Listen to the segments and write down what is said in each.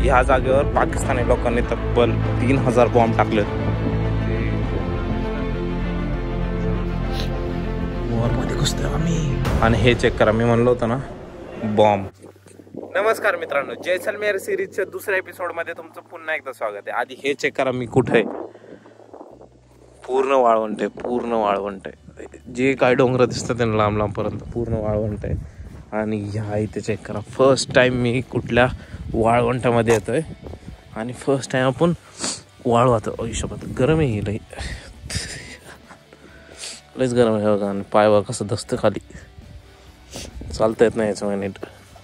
ह्या जागेवर पाकिस्तानी लोकांनी तब्बल 3000 बॉम्ब टाकले. वॉरमध्ये घुसतोय आम्ही. आणि हे चेक करा, मी म्हणलो होतं ना बॉम्ब. नमस्कार मित्रांनो, जैसलमेर सिरीजच्या दुसऱ्या एपिसोडमध्ये तुमचं पुन्हा एकदा स्वागत आहे. आधी हे चेक करा, मी कुठे आहे. पूर्ण वाळवंट आहे, पूर्ण वाळवंट आहे. जे काय डोंगर दिसतं त्यांना लांब लांबपर्यंत पूर्ण वाळवंट आहे. आणि ह्या इथे चेक करा, फर्स्ट टाइम मी कुठल्या वाळवंटामध्ये येतोय आणि फर्स्ट टाइम आपण वाळवात आयुष्यात. गरम आहे लई, लईच गरम आहे बघा. आणि पाय बघा कसं दसतं खाली, चालता येत नाही याचं नीट.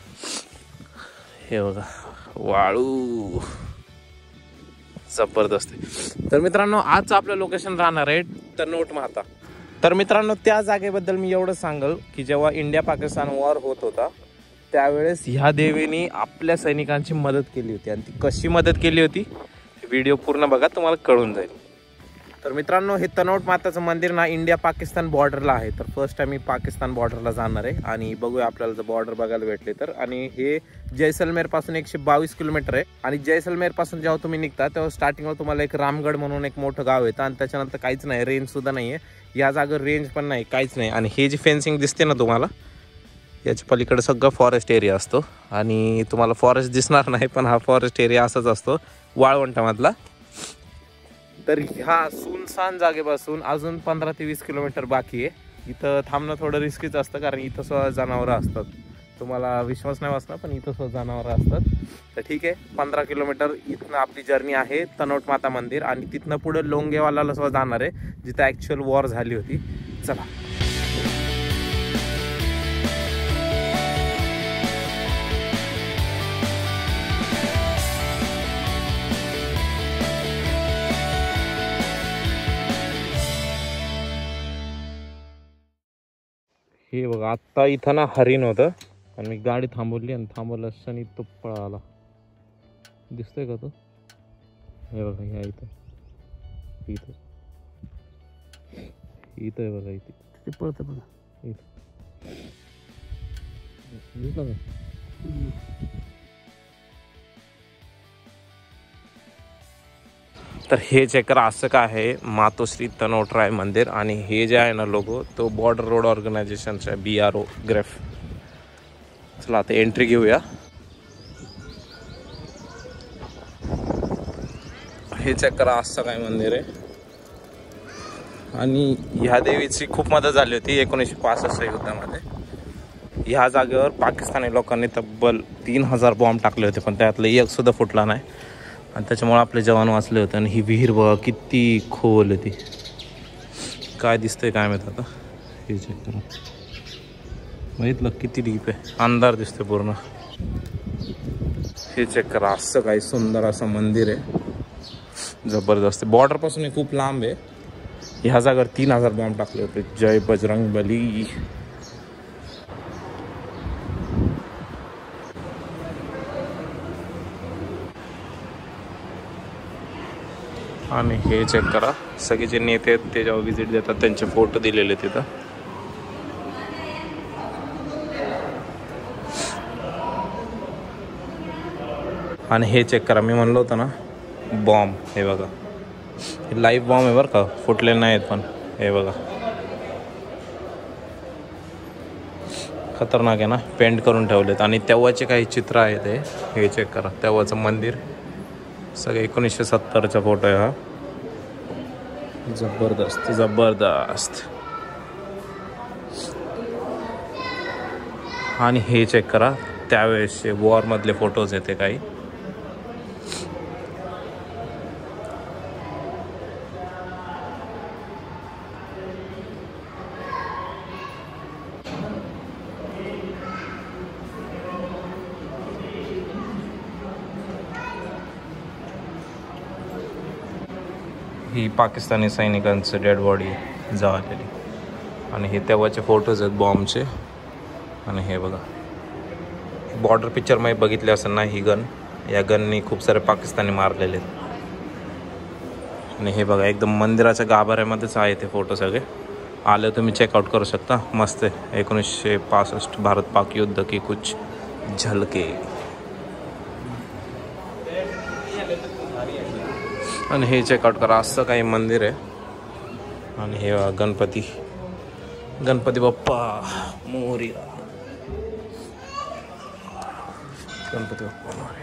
हे बघा वाळू जबरदस्त आहे. तर मित्रांनो, आजचं आपलं लोकेशन राहणार आहे तनोट माता. तर मित्रांनो, त्या जागेबद्दल मी एवढंच सांगल की जेव्हा इंडिया पाकिस्तान वॉर होत होता त्यावेळेस ह्या देवीने आपल्या सैनिकांची मदत केली होती. आणि ती कशी मदत केली होती व्हिडिओ पूर्ण बघा, तुम्हाला कळून जाईल. तर मित्रांनो, हे तनोट माताचं मंदिर ना इंडिया पाकिस्तान बॉर्डरला आहे. तर फर्स्ट टाइम मी पाकिस्तान बॉर्डरला जाणार आहे आणि बघूया आपल्याला जर बॉर्डर बघायला भेटले तर. आणि हे जैसलमेर पासून 122 किलोमीटर आहे. आणि जैसलमेर पासून जेव्हा तुम्ही निघता तेव्हा स्टार्टिंगला तुम्हाला एक रामगड म्हणून एक मोठं गाव येतं आणि त्याच्यानंतर काहीच नाही, रेंज सुद्धा नाही आहे या जागेवर, रेंज पण नाही, काहीच नाही. आणि हे जी फेन्सिंग दिसते ना तुम्हाला, याच्या पलीकडे सगळं फॉरेस्ट एरिया असतो. आणि तुम्हाला फॉरेस्ट दिसणार नाही, पण हा फॉरेस्ट एरिया असाच असतो वाळवंटामधला. तर ह्या सुनसान जागेपासून अजून 15 ते 20 किलोमीटर बाकी आहे. इथं थांबणं थोडं रिस्कीच असतं, कारण इथं सुद्धा जनावरं असतात. तुम्हाला विश्वास नाही बसणार, पण इथं सुद्धा जनावरं असतात. तर ठीक आहे, 15 किलोमीटर इथनं आपली जर्नी आहे तनोट माता मंदिर. आणि तिथनं पुढे लोंगेवालाला सुद्धा जाणार आहे, जिथं ॲक्च्युअल वॉर झाली होती. चला. हे बघा, आत्ता इथं ना हरिण होतं आणि मी गाडी थांबवली आणि थांबवलं असताना तो पळाला. दिसतोय का तो? हे बघा, ह्या इथं इथं इथं आहे बघा, इथे ते पळतं बघा. इथं दिसलं का? तर हे चेक करा, असं काय आहे मातोश्री तनोटराय मंदिर. आणि हे जे आहे ना लोगो, तो बॉर्डर रोड ऑर्गनायझेशनचा आहे, BRO ग्रेफ. चला आता एंट्री घेऊया. हे चेक करा, असं काय मंदिर आहे. आणि ह्या देवीची खूप मदत झाली होती 1965 युद्धामध्ये. ह्या जागेवर पाकिस्तानी लोकांनी तब्बल 3000 बॉम्ब टाकले होते, पण त्यातलं एक सुद्धा फुटला नाही. आणि त्याच्यामुळे आपले जवान वाचले होते. आणि ही विहीर बघा किती खोल होती, काय दिसतंय काय माहित. आता हे चेक करा, बघितलं किती डीप आहे, अंधार दिसतोय पूर्ण. हे चेक करा, असं काही सुंदर असं मंदिर आहे, जबरदस्त. बॉर्डर पासून हे खूप लांब आहे. ह्या जागेवर 3000 बॉम्ब टाकले होते. जय बजरंग बली. आणि हे चेक करा, सगळे जे नेते आहेत ते जेव्हा व्हिजिट देतात त्यांचे फोटो दिलेले तिथं. आणि हे चेक करा, मी म्हणलो होतं ना बॉम्ब. हे बघा, हे लाईव्ह बॉम्ब आहे बरं का, फुटलेले नाही आहेत. पण हे बघा खतरनाक आहे ना, पेंट करून ठेवलेत. आणि तेव्हाचे काही चित्र आहेत. हे चेक करा, तेव्हाचं मंदिर, सगळे 1970चा फोटो आहे हा. जबरदस्त जबरदस्त. आणि हे चेक करा, त्यावेळेसचे वॉरमधले फोटोज येते काही. ही पाकिस्तानी सैनिकांचं डेड बॉडी जाळलेली. आणि हे तेव्हाचे फोटोज आहेत बॉम्बचे. आणि हे बघा, बॉर्डर पिक्चरमध्ये बघितले असेल ना, ही गन, या गननी खूप सारे पाकिस्तानी मारलेले आहेत. आणि हे बघा, एकदम मंदिराच्या गाभाऱ्यामध्येच आहे ते फोटो सगळे. आले तुम्ही चेकआउट करू शकता, मस्त आहे. 1965 भारत पाक युद्ध की कुछ झलके. आणि हे चेकआउट करा, असं काही मंदिर आहे. आणि हे गणपती बाप्पा मोरया, गणपती बाप्पा मोरया.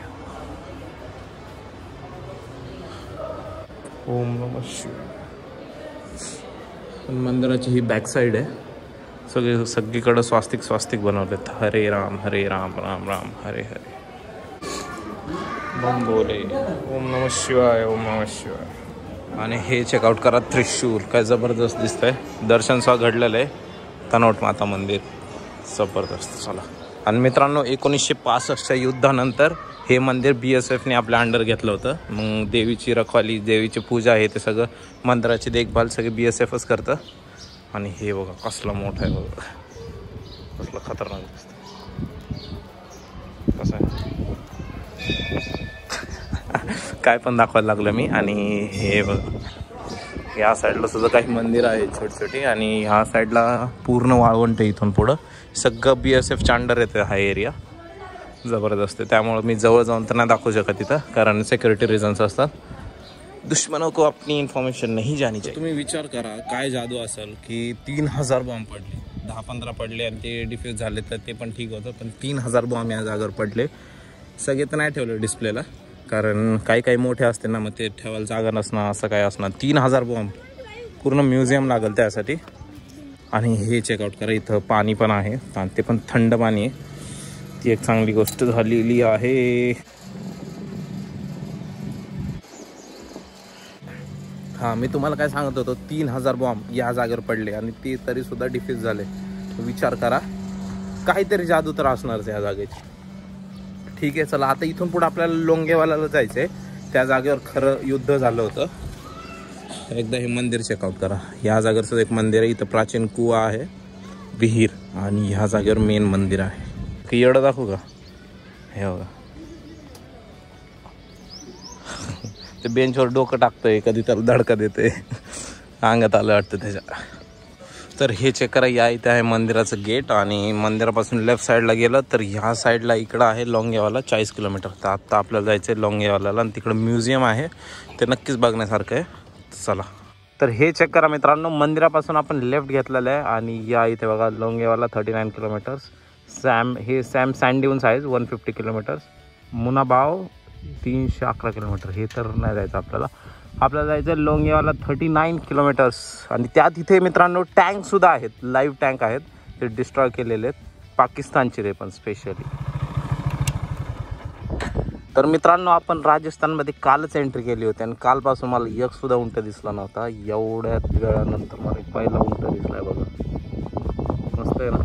ओम नमः शिवाय. मंदिराची ही बॅक साईड आहे. सगळीकडे स्वास्तिक बनवलेत. हरे राम राम राम हरे हरे. बम बोले ओम नमः शिवाय ओम नमः शिवाय. आणि हे चेकआउट करा, त्रिशूल काय जबरदस्त दिसतंय. दर्शन घडलेलं आहे. तनोट माता मंदिर जबरदस्त. चला. आणि मित्रांनो 1965च्या युद्धानंतर हे मंदिर BSFने आपल्या अंडर घेतलं होतं. मग देवीची रखवाली, देवीची पूजा आहे ते सगळं, मंदिराची देखभाल सगळे BSFच करतं. आणि हे बघा कसला मोठा आहे बघा, कसला खतरनाक दिसतं. कसं आहे काय पण दाखवायला लागलं मी. आणि हे बघा या साईडला सुद्धा काही मंदिर आहेत छोटी. आणि ह्या साईडला पूर्ण वाळवंट आहे. इथून पुढं सगळं BSFच्या अंडर येतं हा एरिया. जबरदस्त आहे. त्यामुळं मी जवळ जाऊन तर नाही दाखवू शकत तिथं, कारण सिक्युरिटी रिझन्स असतात. दुश्मनों को अपनी इन्फॉर्मेशन नहीं जानी चाहिए. तुम्ही विचार करा काय जादू असेल की 3000 बॉम्ब पडले, 10-15 पडले आणि ते डिफ्यूज झाले तर ते पण ठीक होतं. पण 3000 बॉम्ब या जागेवर पडले. सगळे तर नाही ठेवले डिस्प्लेला, कारण काही मोठे असते ना, मग ते ठेवायला जागा नसणार, असं काय असणार. 3000 बॉम्ब, पूर्ण म्युझियम लागेल त्यासाठी. आणि हे चेकआउट करा, इथं पाणी पण आहे, ते पण थंड पाणी आहे. ती एक चांगली गोष्ट झालेली आहे. हां, मी तुम्हाला काय सांगत होतो, 3000 बॉम्ब या जागेवर पडले आणि ते तरी सुद्धा डिफ्यूज झाले. विचार करा, काहीतरी जादू तर असणारच या जागेची. ठीक आहे, चला आता इथून पुढे आपल्याला लोंगेवालाला जायचं आहे. त्या जागेवर खरं युद्ध झालं होतं. एकदा हे मंदिर चेकआउट करा. या जागेवरचं एक मंदिर आहे. इथं प्राचीन कुवा आहे, विहीर, आणि ह्या जागेवर मेन मंदिर आहे. की एवढं दाखवू का? हे बघा ते बेंचवर डोकं टाकतोय, कधी त्याला धडका देते, अंगात आलं वाटतं त्याच्या. तर हे चेक करा, या इथे आहे मंदिराचं गेट. आणि मंदिरापासून लेफ्ट साईडला गेलं तर ह्या साईडला इकडं आहे लोंगेवाला, 40 किलोमीटर. तर आत्ता आपल्याला जायचं आहे लोंगेवालाला. आणि तिकडं म्युझियम आहे, ते नक्कीच बघण्यासारखं आहे. चला. तर हे चेक करा मित्रांनो, मंदिरापासून आपण लेफ्ट घेतलेलं आहे. आणि या इथे बघा लोंगेवाला 39 किलोमीटर्स. हे सॅम सँडड्यून्स आहे 150 किलोमीटर्स. मुनाबाव 311 किलोमीटर. हे तर नाही जायचं आपल्याला जायचं आहे लोंगेवाला 39 किलोमीटर्स. आणि त्यात इथे मित्रांनो टँकसुद्धा आहेत, लाईव्ह टँक आहेत, ते डिस्ट्रॉय केलेले आहेत, पाकिस्तानचे रे पण स्पेशली. तर मित्रांनो आपण राजस्थानमध्ये कालच एंट्री केली होती आणि कालपासून मला एकसुद्धा उंट दिसला नव्हता. एवढ्या वेळानंतर मला एक पहिला उंट दिसलाय बघा. मस्त आहे ना.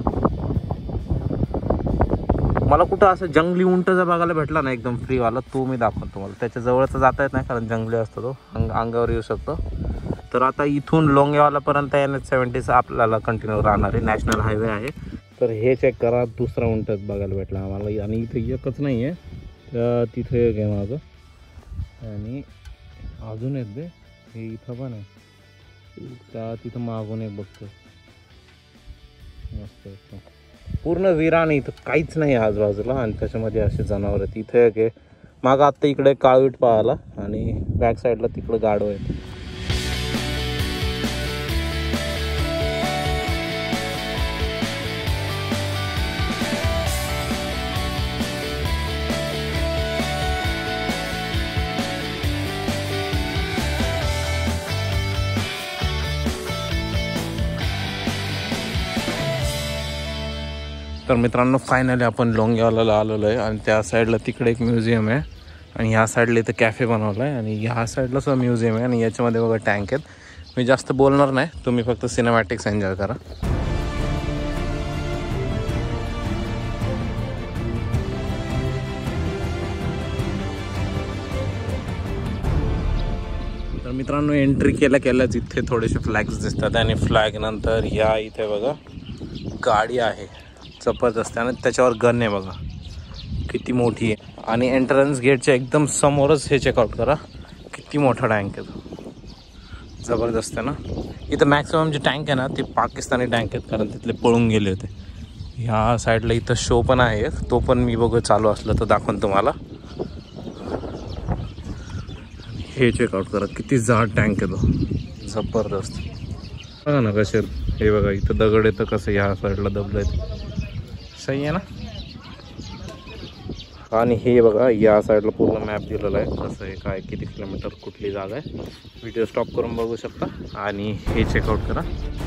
मला कुठं असं जंगली उंट जर बघायला भेटला ना एकदम फ्रीवाला, तो मी दाखवतो तुम्हाला. त्याच्या जवळचं जाता येत नाही कारण जंगली असतो तो, अंगावर येऊ शकतो. तर आता इथून लोंगेवालापर्यंत NH70 आपल्याला कंटिन्यू राहणार आहे, नॅशनल हायवे आहे. तर हे चेक करा, दुसरा उंटच बघायला भेटला आम्हाला. आणि इथे एकच नाही आहे, तर तिथे एक आहे माझं आणि अजून एक दे, हे इथं पण आहे, त्या तिथं मागून एक बघतो. मस्त एकदम पूर्ण विरान, इथं काहीच नाही आजूबाजूला. आणि त्याच्यामध्ये असे जनावर आहेत. इथे एक आहे मागं, आत्ता इकडे काळवीट पाहायला, आणि बॅक साईडला तिकडं गाढव आहे. तर मित्रांनो फायनली आपण लोंगेवालाला आलेलो आहे. आणि त्या साईडला तिकडे एक म्युझियम आहे, आणि ह्या साईडला इथं कॅफे बनवला आहे, आणि ह्या साईडला सुद्धा म्युझियम आहे. आणि याच्यामध्ये बघा टँक आहेत. मी जास्त बोलणार नाही, तुम्ही फक्त सिनेमॅटिक्स एन्जॉय करा. तर मित्रांनो एंट्री केल्याच इथे थोडेसे फ्लॅग्स दिसतात. आणि फ्लॅग नंतर ह्या इथे बघा गाडी आहे जबरदस्त, आणि त्याच्यावर गन आहे बघा किती मोठी आहे. आणि एंट्रन्स गेटच्या एकदम समोरच हे चेकआउट करा, किती मोठा टँक आहे तो, जबरदस्त आहे ना. इथं मॅक्सिमम जे टँक आहे ना ते पाकिस्तानी टँक आहेत, कारण तिथले पळून गेले होते. ह्या साईडला इथं शो पण आहे, तो पण मी बघू चालू असलं तर दाखवून तुम्हाला. हे चेकआउट करा, किती जाड टँक आहे तो, जबरदस्त. बघा ना कसे, हे बघा इथं दगड येतं कसं ह्या साईडला दबलंय, सही आहे ना. आणि हे बघा या साईडला पूर्ण मॅप दिलेला आहे कसं आहे काय, किती किलोमीटर कुठली जागा आहे. व्हिडिओ स्टॉप करून बघू शकता आणि हे चेकआउट करा.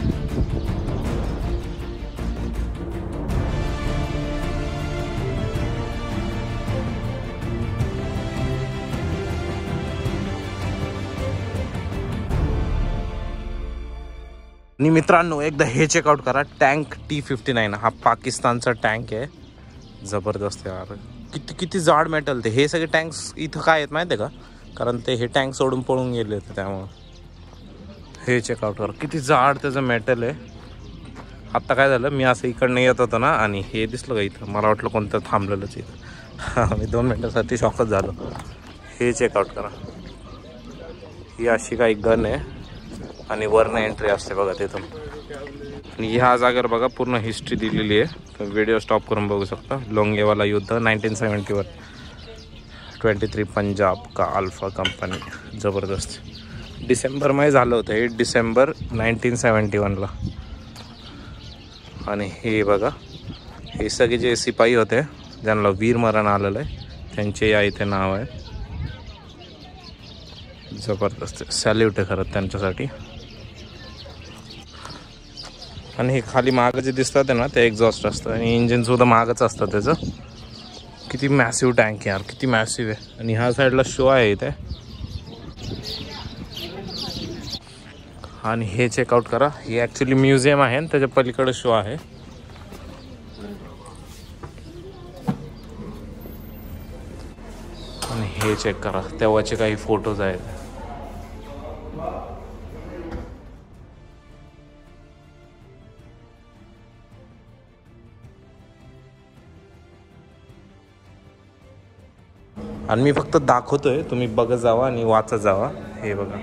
आणि मित्रांनो एकदा हे चेकआउट करा, टँक T-59 हा पाकिस्तानचा टँक आहे. जबरदस्त आहे यार, किती किती जाड मेटल ते. हे सगळे टँक्स इथं काय आहेत माहिती आहे का, कारण ते हे टँक सोडून पळून गेले होते त्यामुळं. हे चेकआउट करा, किती जाड त्याचं मेटल आहे. आत्ता काय झालं, मी असं इकडनं येत होतो ना आणि हे दिसलं का इथं, मला वाटलं कोणतं थांबलेलंच इथं. मी 2 मिनटासाठी शॉकच झालो. हे चेकआउट करा, ही अशी काही गन आहे आणि वरनं एंट्री असते बघा तिथून. आणि ह्या जागेवर बघा पूर्ण हिस्ट्री दिलेली आहे, तर व्हिडिओ स्टॉप करून बघू शकता. लोंगेवाला युद्ध 1971, 23 पंजाब का अल्फा कंपनी. जबरदस्त. डिसेंबरमध्ये झालं होतं हे, डिसेंबर 1971ला. आणि हे बघा हे सगळे जे शिपाई होते ज्यांना वीरमरण आलेलं आहे त्यांचे या इथे नाव आहे. जबरदस्त, सॅल्यूट आहे खरं त्यांच्यासाठी. आणि हे खाली मागं जे दिसतात आहे ना ते एक्झॉस्ट असतं आणि इंजिनसुद्धा मागच असतं त्याचं. किती मॅसिव्ह टँक आहे यार, किती मॅसिव्ह आहे. आणि ह्या साईडला शो आहे इथे. आणि हे चेकआउट करा, हे ॲक्च्युली म्युझियम आहे आणि त्याच्या पलीकडे शो आहे. आणि हे चेक करा, तेव्हाचे काही फोटोज आहेत. आणि मी फक्त दाखवतोय, तुम्ही बघत जावा आणि वाचत जावा. हे बघा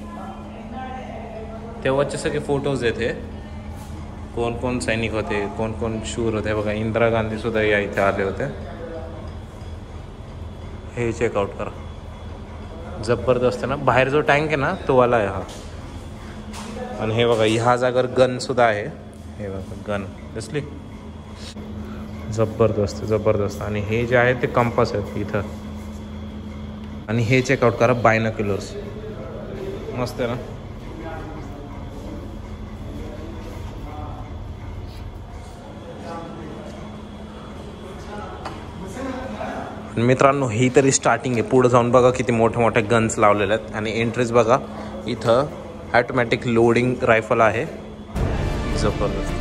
तेव्हाचे सगळे फोटोज आहेत. हे कोण कोण सैनिक होते, कोण कोण शूर होते. बघा इंदिरा गांधी सुद्धा या इथे आले होते. हे चेकआउट करा, जबरदस्त आहे ना. बाहेर जो टँक आहे ना तो वाला आहे हा. आणि हे बघा ह्या जागेवर गन सुद्धा आहे. हे बघा गन दिसली, जबरदस्त जबरदस्त. आणि हे जे आहे ते कंपास आहेत इथं. आणि हे चेकआउट करा, बायनोक्युलर्स. मस्त आहे ना. मित्रांनो ही तरी स्टार्टिंग आहे, पुढे जाऊन बघा किती मोठे मोठे गन्स लावलेले आहेत. आणि एंट्रीज बघा, इथं ऑटोमॅटिक लोडिंग रायफल आहे. जबरदस्त.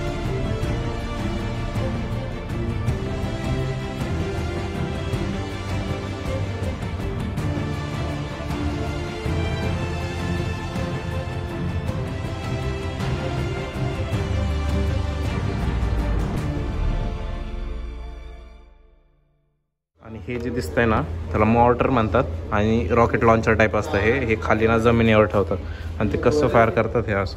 आणि हे जे दिसतंय ना त्याला मॉर्टर म्हणतात आणि रॉकेट लॉन्चर टाईप असतं. हे खाली ना जमिनीवर ठेवतात आणि ते कसं फायर करतात हे असं.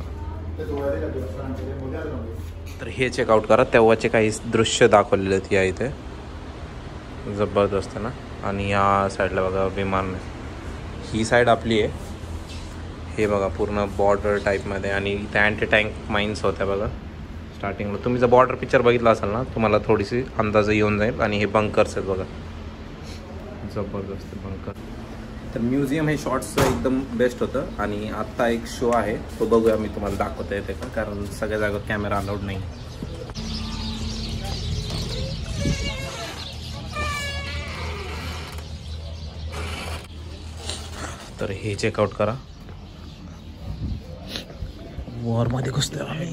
तर हे चेकआउट करा, तेव्हाचे काही दृश्य दाखवलेले आहेत या इथे. जबरदस्त आहे ना. आणि या साईडला बघा विमान, ही साईड आपली आहे. हे बघा पूर्ण बॉर्डर टाईपमध्ये. आणि इथे अँटी टँक माइन्स होत्या बघा स्टार्टिंगला. तुम्ही जर बॉर्डर पिक्चर बघितला असाल ना तुम्हाला थोडीशी अंदाज येऊन जाईल. आणि हे बंकर्स आहेत बघा, जबरदस्त बंकर. तर म्युझियम हे शॉर्ट्सचं एकदम बेस्ट होतं. आणि आत्ता एक शो आहे तो बघूया, मी तुम्हाला दाखवता येते का, कारण सगळ्या जागेवर कॅमेरा अलाउड नाही. तर हे चेकआउट करा, वॉरमध्ये घुसतोय आम्ही.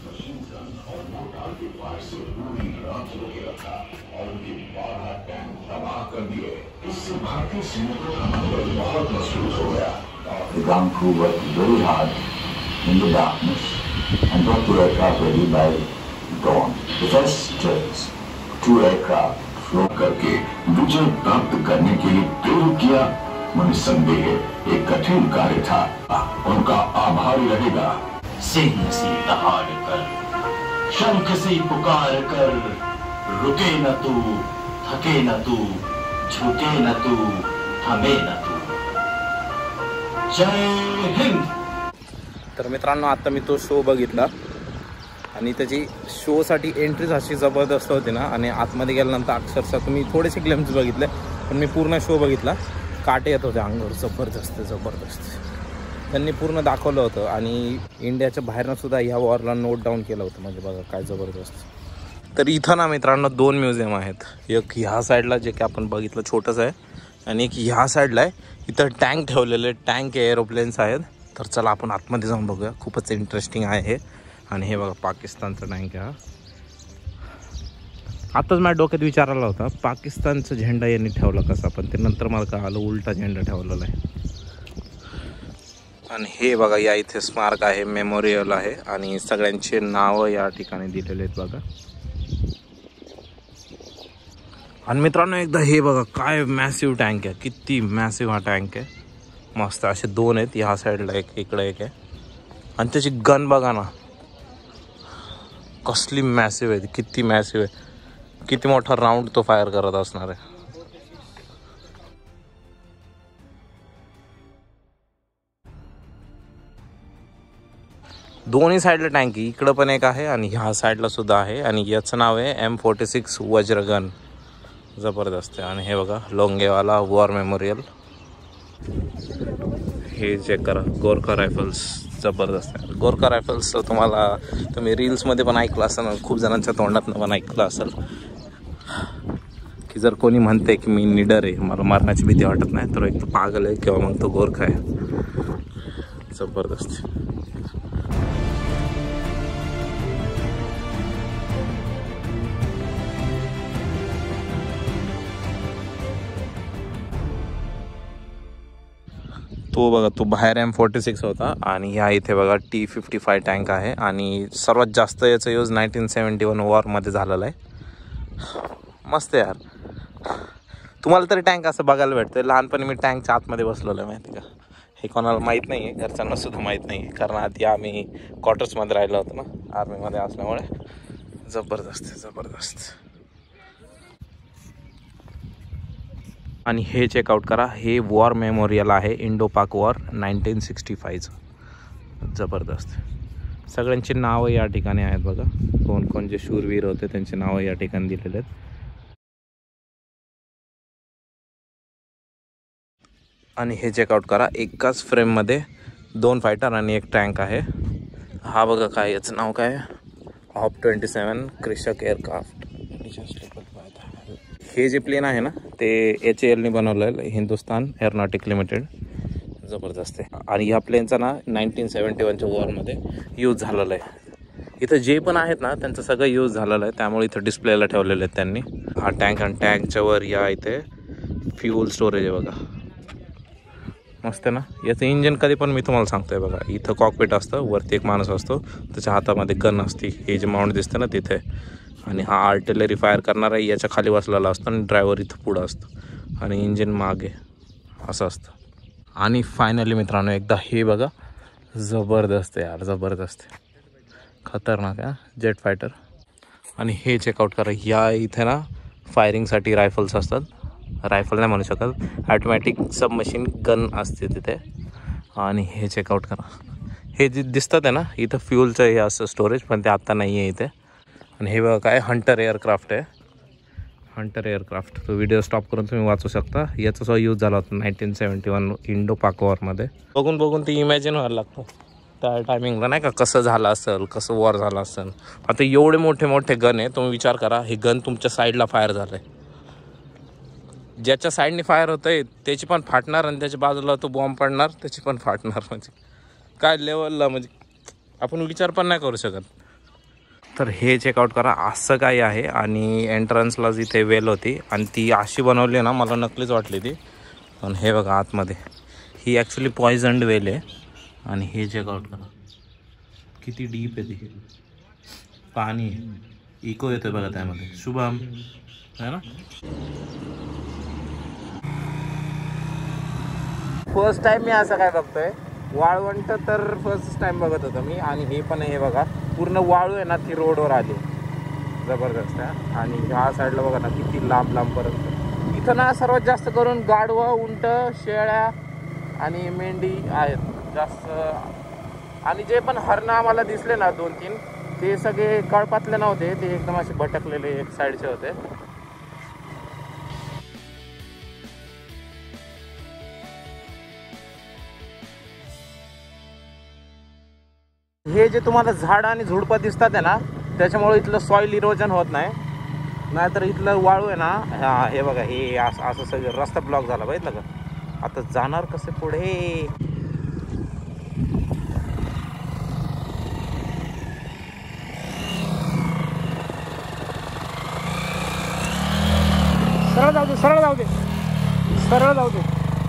भारतीय सैनिकों का मनोबल बहुत महसूस हो गया. The ground crew worked very hard in the darkness and got two aircraft ready by dawn. The first two aircraft flow करके विजय प्राप्त करने के लिए प्रेरित किया. निसंदेह एक कठिन कार्य था. उनका आभारी रहेगा. सिंह सी दहाड़ कर, शंख सी पुकार कर, रुके न तू, थके न तू, झुके न तू, थमे न तू. जय हिंद. तर मित्रांनो, आता मी तो शो बघितला आणि त्याची शोसाठी एंट्रीज अशी जबरदस्त होती ना, आणि आतमध्ये गेल्यानंतर अक्षरशः तुम्ही थोडेसे ग्लिम्स बघितले, पण मी पूर्ण शो बघितला. काटे येत होते अंगावर, जबरदस्त जबरदस्त. त्यांनी पूर्ण दाखवलं होतं आणि इंडियाच्या बाहेरनं सुद्धा ह्या वॉरला नोट डाऊन केलं होतं. म्हणजे बघा काय जबरदस्त. तर इथं ना मित्रांनो 2 म्युझियम आहेत. एक ह्या साईडला जे की आपण बघितलं छोटंसं आहे, आणि एक ह्या साईडला आहे. इथं टँक ठेवलेले, टँक एरोप्लेन्स आहेत. तर चला आपण आतमध्ये जाऊन बघूया. खूपच इंटरेस्टिंग आहे हे. आणि हे बघा पाकिस्तानचा टँक आहे. आताच माझ्या डोक्यात विचार आला होता, पाकिस्तानचा झेंडा यांनी ठेवला कसा, पण ते नंतर मला कळालं उलटा झेंडा ठेवलेला आहे. आणि हे बघा या इथे स्मारक आहे, मेमोरियल आहे, आणि सगळ्यांचे नावं या ठिकाणी दिलेले आहेत बघा. आणि मित्रांनो एकदा हे बघा काय मॅसिव्ह टँक आहे, किती मॅसिव्ह हा टँक आहे. मस्त असे 2 आहेत, ह्या साईडला एक, इकडे एक आहे. आणि त्याची गन बघा ना कसली मॅसिव्ह आहे, किती मॅसिव्ह आहे. किती मोठा राऊंड तो फायर करत असणार आहे. दोन्ही साईडला टँक आहे, इकडं पण एक आहे आणि ह्या साईडला सुद्धा आहे. आणि याचं नाव आहे M46 वज्रगन. जबरदस्त आहे. आणि हे बघा लोंगेवाला वॉर मेमोरियल. हे चेक करा, गोरखा रायफल्स. जबरदस्त आहे. गोरखा रायफल्स तुम्ही रील्समध्ये पण ऐकलं असेल, खूप जणांच्या तोंडातनं पण ऐकलं असेल की जर कोणी म्हणते की मी निडर आहे, मला मरण्याची भीती वाटत नाही, तर एक तो पागल आहे किंवा मग तो गोरखा आहे. जबरदस्त. तो बघा तो बाहेर M46 होता, आणि ह्या इथे बघा T55 टँक आहे. आणि सर्वात जास्त याचा यूज 1971 वॉरमध्ये झालेला आहे. मस्त यार. तुम्हाला तरी टँक असं बघायला भेटतं. लहानपणी मी टँकच्या आतमध्ये बसलेलो आहे, माहिती का. हे कोणाला माहीत नाही आहे, घरच्यांना सुद्धा माहीत नाही आहे, कारण आधी आम्ही क्वार्टर्समध्ये राहिलो होतो ना आर्मीमध्ये असल्यामुळे. जबरदस्त जबरदस्त. आणि हे चेकआउट करा, हे वॉर मेमोरियल आहे, इंडो पाक वॉर 1965. जबरदस्त. सगळ्यांची नावं या ठिकाणी आहेत बघा. कोण कोण जे शूरवीर होते त्यांची नावं या ठिकाणी दिलेले आहेत. आणि हे चेकआउट करा, एकाच फ्रेममध्ये 2 फायटर आणि 1 टँक आहे. हा बघा काय, याचं नाव काय, HOP-27 कृषक एअरक्राफ्ट. हे जे प्लेन आहे ना ते HALने बनवलं आहे, हिंदुस्तान एरोनॉटिक लिमिटेड. जबरदस्त आहे. आणि ह्या प्लेनचा ना 1971च्या वॉरमध्ये यूज झालेला आहे. इथं जे पण आहेत ना त्यांचं सगळं यूज झालेलं आहे, त्यामुळे इथं डिस्प्लेला ठेवलेलं आहे त्यांनी. हा टँक, आणि टँकच्या वर या इथे फ्यूल स्टोरेज आहे बघा. मस्त ना. याचं इंजिन कधी पण मी तुम्हाला सांगतोय बघा, इथं कॉकपिट असतं, वरती एक माणूस असतो, त्याच्या हातामध्ये गन असते, हे जे माउंट दिसतं ना तिथे. आणि हा आर्टिलरी फायर करणारा याच्या खाली बसलेला असतो, आणि ड्रायव्हर इथं पुढं असतो, आणि इंजिन मागे असं असतं. आणि फायनली मित्रांनो एकदा हे बघा, जबरदस्त यार, जबरदस्त, खतरनाक आहे जेट फायटर. आणि हे चेकआउट करा, या इथे ना फायरिंगसाठी रायफल्स असतात. रायफल नाही म्हणू शकत, ऑटोमॅटिक सबमशीन गन असते तिथे. आणि हे चेकआउट करा, हे जे दिसतात आहे ना इथं फ्यूलचं हे असं स्टोरेज, पण ते आत्ता नाही आहे इथे. आणि हे बघा काय, हंटर एअरक्राफ्ट आहे, हंटर एअरक्राफ्ट. तो व्हिडिओ स्टॉप करून तुम्ही वाचू शकता. याचा सुद्धा यूज झाला होता 1971 इंडो पाक वॉरमध्ये. बघून बघून ते इमॅजिन व्हायला लागतं त्या टायमिंगला, नाही का, कसं झालं असेल, कसं वॉर झालं असेल. आता एवढे मोठे मोठे गन आहे, तुम्ही विचार करा, हे गन तुमच्या साईडला फायर झालं आहे, ज्याच्या साईडने फायर होतं आहे त्याची पण फाटणार, आणि त्याच्या बाजूला तो बॉम्ब पडणार त्याची पण फाटणार. म्हणजे काय लेवलला, म्हणजे आपण विचार पण नाही करू शकत. तर हे चेकआउट करा, असं काय आहे. आणि एंट्रन्सला जिथे वेल होती, आणि ती अशी बनवली ना, मला नकलीच वाटली ती. पण हे बघा आतमध्ये ही ॲक्च्युली पॉइझन्ड वेल आहे. आणि हे चेकआउट करा, किती डीप आहे ती, पाणी इको येतोय बघा त्यामध्ये. शुभम है ना. फर्स्ट टाइम मी असं काय बघतोय, वाळवंट तर फर्स्ट टाइम बघत होतो मी. आणि हे पण हे बघा, पूर्ण वाळू आहे ना ती रोडवर आली, जबरदस्त आहे. आणि ह्या साईडला बघा ना किती लांब लांबपर्यंत. इथं ना सर्वात जास्त करून गाढवं, उंट, शेळ्या आणि मेंढी आहेत जास्त. आणि जे पण हरणं आम्हाला दिसले ना 2-3 ते सगळे कळपातले नव्हते, ते एकदम असे भटकलेले एक साईडचे होते. हे जे तुम्हाला झाड आणि झुडपं दिसतात आहे ना, त्याच्यामुळे इथलं सॉइल इरोजन होत नाही. नाहीतर इथलं वाळू आहे ना, हे बघा हे असं सगळं रस्ता ब्लॉक झाला बघितलं का. आता जाणार कसे पुढे. सरळ जाऊ दे, सरळ जाऊ दे, सरळ जाऊ दे.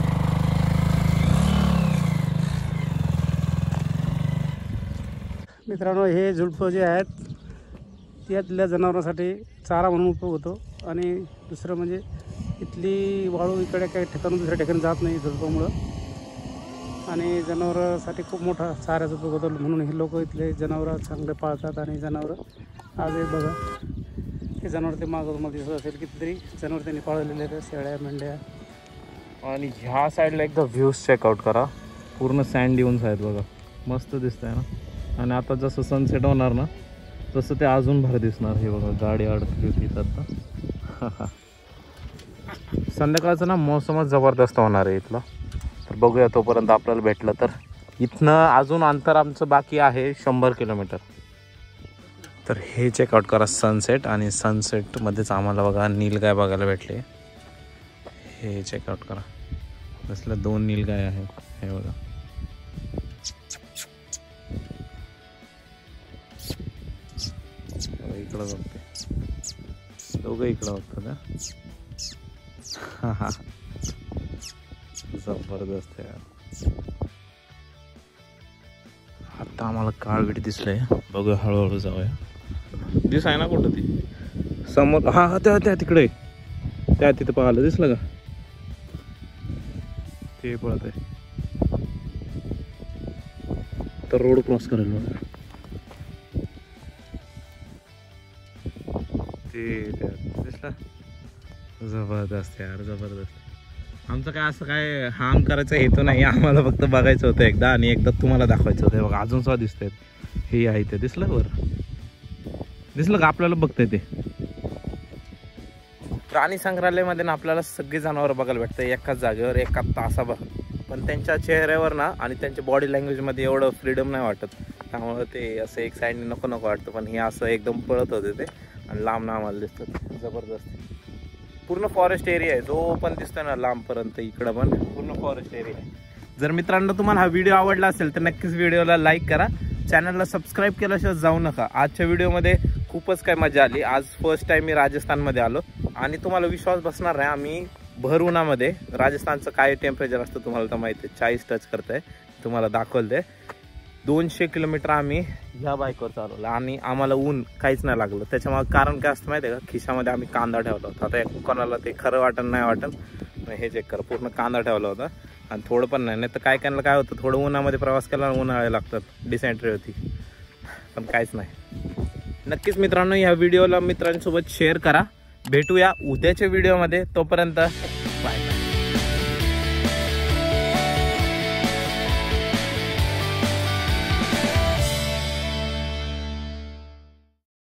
मित्रांनो, हे झुडपं जे आहेत त्यातल्या जनावरांसाठी चारा म्हणून उपयोग होतो. आणि दुसरं म्हणजे इथली वाळू इकडे काही ठिकाणून दुसऱ्या ठिकाणी जात नाही झुडपामुळं. आणि जनावरांसाठी खूप मोठा चाऱ्याचा उपयोग होतो. म्हणून हे लोक इथले जनावरं चांगले पाळतात. आणि जनावरं आज बघा, हे जनावर ते मागं मध्ये दिसत असेल कितीतरी जनावर त्यांनी पाळलेले आहेत, शेळ्या, मेंढ्या. आणि ह्या साईडला एकदा व्ह्यूज चेकआउट करा. पूर्ण सँड ड्यून्स आहेत बघा, मस्त दिसतंय ना. आणि आता जसं सनसेट होणार ना तसं ते अजून भारी दिसणार. हे बघा गाडी अडकली होती आता. संध्याकाळचं ना मोसमच जबरदस्त होणार आहे इथला. तर बघूया तोपर्यंत आपल्याला भेटलं तर. इथनं अजून अंतर आमचं बाकी आहे 100 किलोमीटर. तर हे चेकआउट करा सनसेट. आणि सनसेटमध्येच आम्हाला बघा नीलगाय बघायला भेटले. हे चेकआउट करा, असल्या 2 नीलगाय आहेत. हे बघा, इकडं बघते, दोघं इकडं बघतात. जबरदस्त आहे. आता आम्हाला काळवीट दिसलंय, बघूया हळूहळू जाऊया. दिस आहे ना कुठं ती समोर. हा त्या तिकडे, त्या तिथं पाहिलं दिसलं का, ते पळत आहे. तर रोड क्रॉस करेल बघा ते दिसलं. जबरदस्त यार, जबरदस्त. आमचं काय असं काय हार्म करायचा हेतू नाही, आम्हाला फक्त बघायचं होतं एकदा आणि एकदा तुम्हाला दाखवायचं होतं. बघा अजून सुद्धा दिसतंय, हे आहे ते दिसलं बरं, दिसलं का आपल्याला बघतंय ते. प्राणी संग्रहालयामध्ये ना आपल्याला सगळी जनावर बघायला भेटतं एकाच जागेवर एका तासाभर. पण त्यांच्या चेहऱ्यावर ना आणि त्यांच्या बॉडी लँग्वेजमध्ये एवढं फ्रीडम नाही वाटत. त्यामुळं ते असं एक साईडने नको वाटतं. पण हे असं एकदम पळत होते ते आणि लांब ना आम्हाला दिसतात. जबरदस्त पूर्ण फॉरेस्ट एरिया आहे, जो पण दिसतोय ना लांबपर्यंत इकडं पण पूर्ण फॉरेस्ट एरिया आहे. जर मित्रांनो तुम्हाला हा व्हिडिओ आवडला असेल तर नक्कीच व्हिडिओला लाईक करा, चॅनलला सबस्क्राईब केल्याशिवाय जाऊ नका. आजच्या व्हिडिओमध्ये खूपच काय मजा आली. आज फर्स्ट टाइम मी राजस्थानमध्ये आलो आणि तुम्हाला विश्वास बसणार नाही, आम्ही भर उन्हामध्ये, राजस्थानचं काय टेम्परेचर असतं तुम्हाला तर माहिती आहे, 40 टच करतंय. तुम्हाला दाखवलं ते 200 किलोमीटर आम्ही ह्या बाईकवर चालवलं आणि आम्हाला ऊन काहीच नाही लागलं. त्याच्यामुळे कारण काय असतं माहिती आहे का, खिशामध्ये आम्ही कांदा ठेवला होता. आता कोणाला ते खरं वाटत नाही वाटत, हे चेक कर, पूर्ण कांदा ठेवला होता आणि थोडं पण नाही. तर काय काय होतं, थोडं उन्हामध्ये प्रवास केला उन्हाळे लागतात, डिसेंट्री होती, पण काहीच नाही. नक्कीच मित्रांनो ह्या व्हिडिओला मित्रांसोबत शेअर करा. भेटूया उद्याच्या व्हिडिओमध्ये, तोपर्यंत बाय.